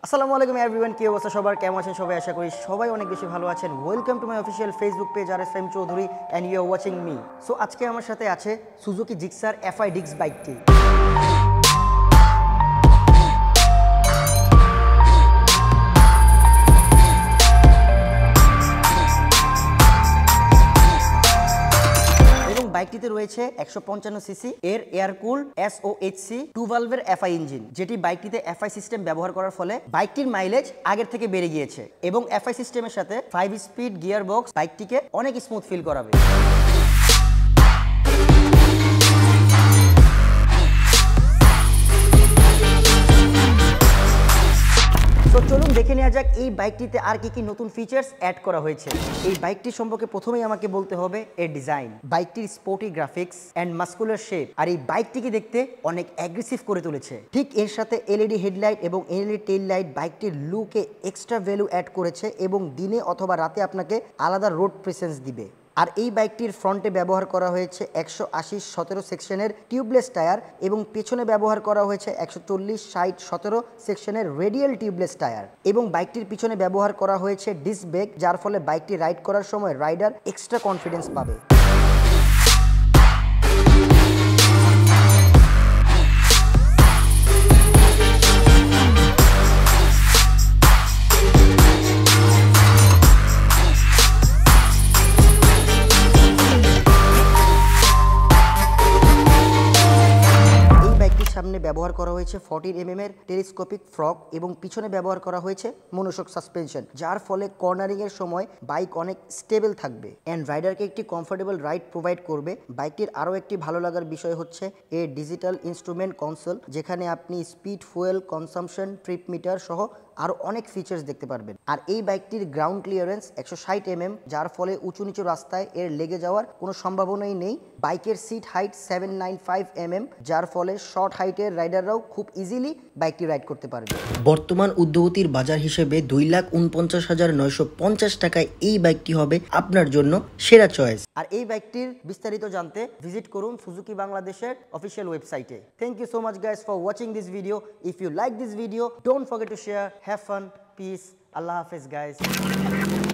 আসসালামু আলাইকুম এভরিওয়ান, কি অবস্থা সবার, কেমন আছেন সবাই? আশা করি সবাই অনেক বেশি ভালো আছেন। Welcome to my official Facebook page RSM Chowdhury and you are watching me. So আজকে আমার সাথে আছে সুজুকি জিক্সার FI ডিক্স বাইকটি। বাইকটিতে রয়েছে 155 সিসি এর এয়ারকুল SOHC 2 ভালভের FI ইঞ্জিন, যেটি বাইকটিতে FI সিস্টেম ব্যবহার করার ফলে বাইকটির মাইলেজ আগের থেকে বেড়ে গিয়েছে এবং FI সিস্টেমের সাথে 5 স্পিড গিয়ার বক্স বাইকটিকে অনেক স্মুথ ফিল করাবে। তো চলুন দেখে নেওয়া যাক এই বাইকটিতে আর কি নতুন ফিচার্স অ্যাড করা হয়েছে। এই বাইকটি সম্পর্কে প্রথমেই আমাকে বলতে হবে এর ডিজাইন। বাইকটির sporty graphics and muscular shape আর এই বাইকটিকে দেখতে অনেক অ্যাগ্রেসিভ করে তুলেছে। ঠিক এর সাথে LED হেডলাইট এবং LED টেইল লাইট বাইকটির লুকে এক্সট্রা ভ্যালু অ্যাড করেছে এবং দিনে অথবা রাতে আপনাকে আলাদা রোড প্রেসেন্স দিবে। আর এই বাইকটির ফ্রন্টে ব্যবহার করা হয়েছে 180/17 সেকশনের টিউবলেস টায়ার এবং পেছনে ব্যবহার করা হয়েছে 140/60/17 সেকশনের রেডিয়াল টিউবলেস টায়ার এবং বাইকটির পিছনে ব্যবহার করা হয়েছে ডিস্ক ব্রেক, যার ফলে বাইকটি রাইড করার সময় রাইডার এক্সট্রা কনফিডেন্স পাবে। সামনে ব্যবহার করা হয়েছে 14mm এর টেলিস্কোপিক ফ্রক এবং পিছনে ব্যবহার করা হয়েছে মনোশক সাসপেনশন, যার ফলে কর্নারিং এর সময় বাইক অনেক স্টেবল থাকবে এন্ড রাইডারকে একটি কমফোর্টেবল রাইড প্রোভাইড করবে। বাইকটির আরও একটি ভালো লাগার বিষয় হচ্ছে এর ডিজিটাল ইনস্ট্রুমেন্ট কনসোল, যেখানে আপনি speed, fuel consumption, trip meter সহ আরও অনেক ফিচার্স দেখতে পারবেন। আর এই বাইকটির গ্রাউন্ড ক্লিয়ারেন্স 160mm, যার ফলে উঁচু নিচু রাস্তায় এর লেগে যাওয়ার কোনো সম্ভাবনাই নেই। বাইকের সিট হাইট 795mm, যার ফলে শর্ট হাইটের রাইডাররাও খুব ইজিলি বাইকটি রাইড করতে পারবে। বর্তমান ঊর্ধ্বগতির বাজার হিসেবে 2,49,950 টাকায় এই বাইকটি হবে আপনার জন্য সেরা চয়েস। আর এই বাইকটির বিস্তারিত জানতে ভিজিট করুন সুজুকি বাংলাদেশের অফিসিয়াল ওয়েবসাইটে। Thank you so much guys for watching this video. If you like this video, don't forget to share. Have fun, peace, Allah Hafiz guys.